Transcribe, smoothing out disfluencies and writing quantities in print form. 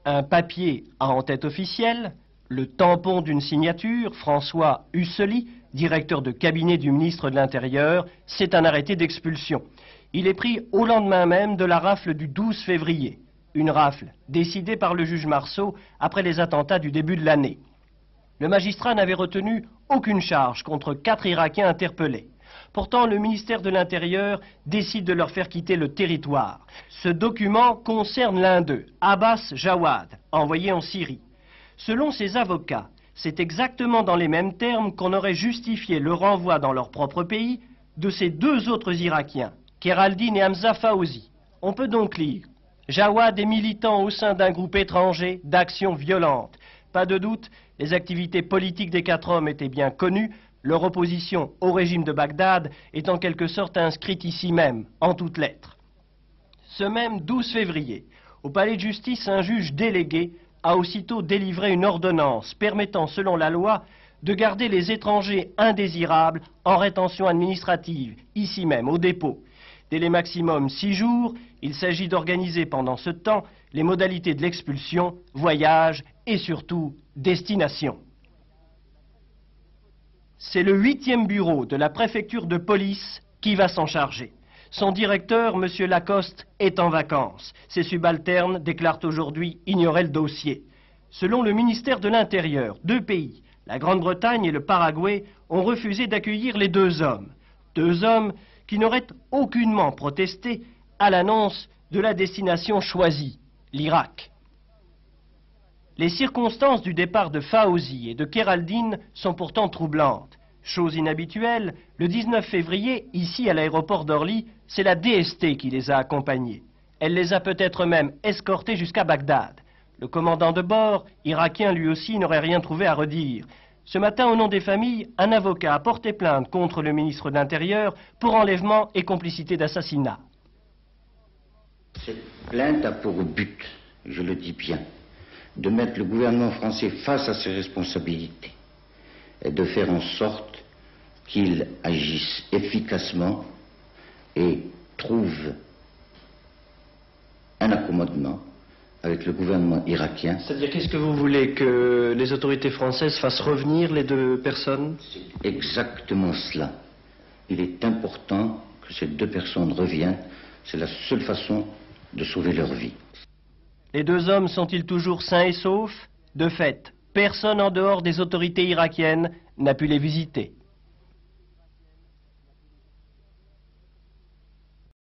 Un papier a en tête officielle le tampon d'une signature, François Hussely, directeur de cabinet du ministre de l'Intérieur, c'est un arrêté d'expulsion. Il est pris au lendemain même de la rafle du 12 février. Une rafle décidée par le juge Marceau après les attentats du début de l'année. Le magistrat n'avait retenu aucune charge contre 4 Irakiens interpellés. Pourtant, le ministère de l'Intérieur décide de leur faire quitter le territoire. Ce document concerne l'un d'eux, Abbas Jawad, envoyé en Syrie. Selon ses avocats, c'est exactement dans les mêmes termes qu'on aurait justifié le renvoi dans leur propre pays de ces 2 autres Irakiens, Kheraldine et Hamza Fawzi. On peut donc lire « Jawad est militant au sein d'un groupe étranger d'action violente. Pas de doute, les activités politiques des 4 hommes étaient bien connues. Leur opposition au régime de Bagdad est en quelque sorte inscrite ici même, en toutes lettres. » Ce même 12 février, au palais de justice, un juge délégué a aussitôt délivré une ordonnance permettant, selon la loi, de garder les étrangers indésirables en rétention administrative, ici même, au dépôt. Délai maximum 6 jours, il s'agit d'organiser pendant ce temps les modalités de l'expulsion, voyage et surtout destination. C'est le 8e bureau de la préfecture de police qui va s'en charger. Son directeur, M. Lacoste, est en vacances. Ses subalternes déclarent aujourd'hui ignorer le dossier. Selon le ministère de l'Intérieur, 2 pays, la Grande-Bretagne et le Paraguay, ont refusé d'accueillir les 2 hommes. 2 hommes qui n'auraient aucunement protesté à l'annonce de la destination choisie, l'Irak. Les circonstances du départ de Fawzi et de Kheraldine sont pourtant troublantes. Chose inhabituelle, le 19 février, ici à l'aéroport d'Orly, c'est la DST qui les a accompagnés. Elle les a peut-être même escortés jusqu'à Bagdad. Le commandant de bord, irakien lui aussi, n'aurait rien trouvé à redire. Ce matin, au nom des familles, un avocat a porté plainte contre le ministre de l'Intérieur pour enlèvement et complicité d'assassinat. Cette plainte a pour but, je le dis bien, de mettre le gouvernement français face à ses responsabilités et de faire en sorte qu'il agisse efficacement et trouve un accommodement avec le gouvernement irakien. C'est-à-dire, qu'est-ce que vous voulez, que les autorités françaises fassent revenir les 2 personnes? C'est exactement cela. Il est important que ces 2 personnes reviennent. C'est la seule façon de sauver leur vie. Les 2 hommes sont-ils toujours sains et saufs? De fait, personne en dehors des autorités irakiennes n'a pu les visiter.